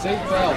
seat fell.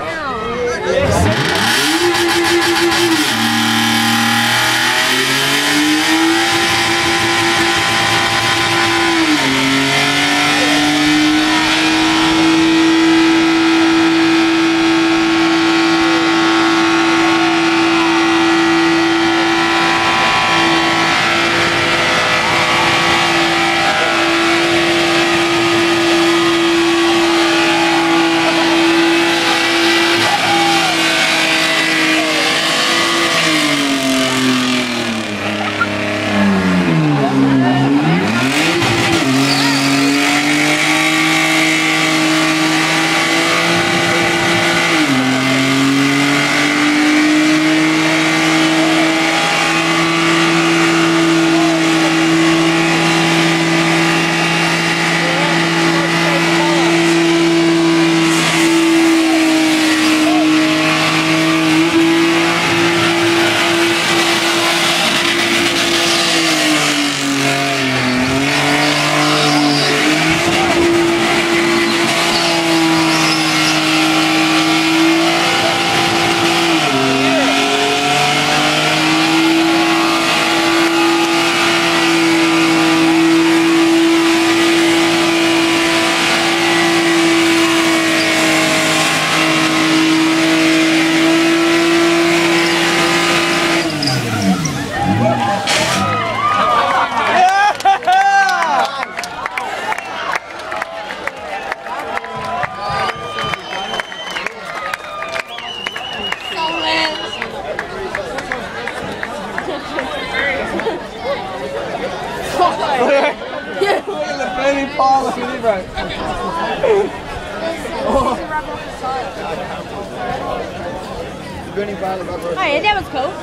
Oh yeah, that was cool.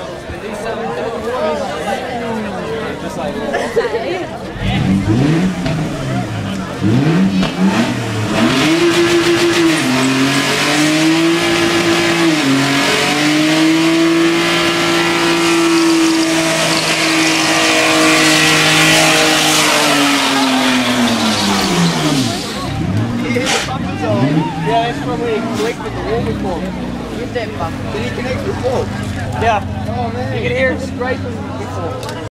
Just like yeah, that's from when he connected the wall before. Did he connect the wall? Yeah. Oh man. You can hear it scraping before.